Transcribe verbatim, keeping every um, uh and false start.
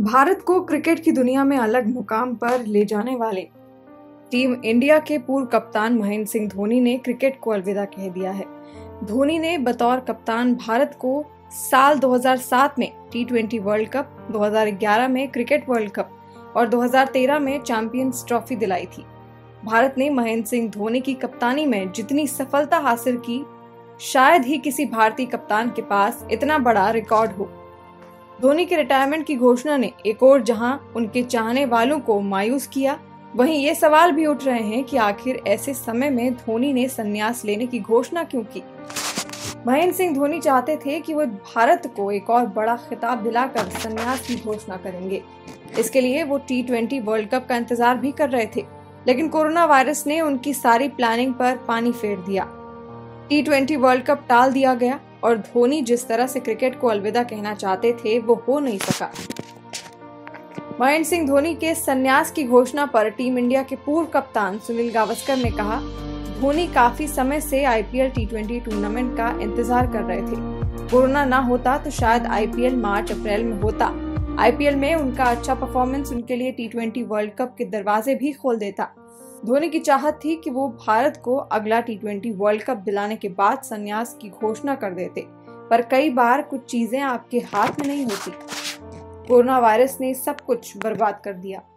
भारत को क्रिकेट की दुनिया में अलग मुकाम पर ले जाने वाले टीम इंडिया के पूर्व कप्तान महेंद्र सिंह धोनी ने क्रिकेट को अलविदा कह दिया है। धोनी ने बतौर कप्तान भारत को साल दो हज़ार सात में टी ट्वेंटी वर्ल्ड कप, दो हज़ार ग्यारह में क्रिकेट वर्ल्ड कप और दो हज़ार तेरह में चैंपियंस ट्रॉफी दिलाई थी। भारत ने महेंद्र सिंह धोनी की कप्तानी में जितनी सफलता हासिल की, शायद ही किसी भारतीय कप्तान के पास इतना बड़ा रिकॉर्ड हो। धोनी के रिटायरमेंट की घोषणा ने एक और जहां उनके चाहने वालों को मायूस किया, वहीं ये सवाल भी उठ रहे हैं कि आखिर ऐसे समय में धोनी ने संन्यास लेने की घोषणा क्यों की। महेंद्र सिंह धोनी चाहते थे कि वो भारत को एक और बड़ा खिताब दिलाकर संन्यास की घोषणा करेंगे। इसके लिए वो टी ट्वेंटी वर्ल्ड कप का इंतजार भी कर रहे थे, लेकिन कोरोना वायरस ने उनकी सारी प्लानिंग पर पानी फेर दिया। टी ट्वेंटी वर्ल्ड कप टाल दिया गया और धोनी जिस तरह से क्रिकेट को अलविदा कहना चाहते थे वो हो नहीं सका। महेंद्र सिंह धोनी के संन्यास की घोषणा पर टीम इंडिया के पूर्व कप्तान सुनील गावस्कर ने कहा, धोनी काफी समय से आईपीएल टी ट्वेंटी टूर्नामेंट का इंतजार कर रहे थे। कोरोना ना होता तो शायद आईपीएल मार्च अप्रैल में होता। आईपीएल में उनका अच्छा परफॉर्मेंस उनके लिए टी ट्वेंटी वर्ल्ड कप के दरवाजे भी खोल देता। धोनी की चाहत थी कि वो भारत को अगला टी ट्वेंटी वर्ल्ड कप दिलाने के बाद संन्यास की घोषणा कर देते, पर कई बार कुछ चीजें आपके हाथ में नहीं होती। कोरोना वायरस ने सब कुछ बर्बाद कर दिया।